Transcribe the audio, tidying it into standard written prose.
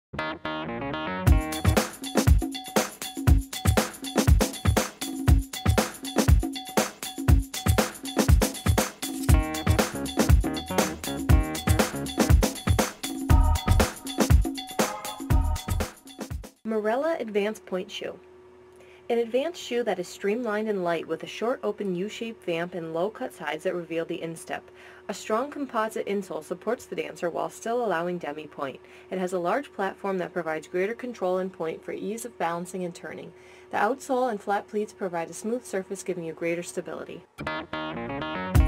Mirella Advanced Pointe Shoe. An advanced shoe that is streamlined and light with a short open U-shaped vamp and low-cut sides that reveal the instep. A strong composite insole supports the dancer while still allowing demi pointe. It has a large platform that provides greater control and point for ease of balancing and turning. The outsole and flat pleats provide a smooth surface giving you greater stability.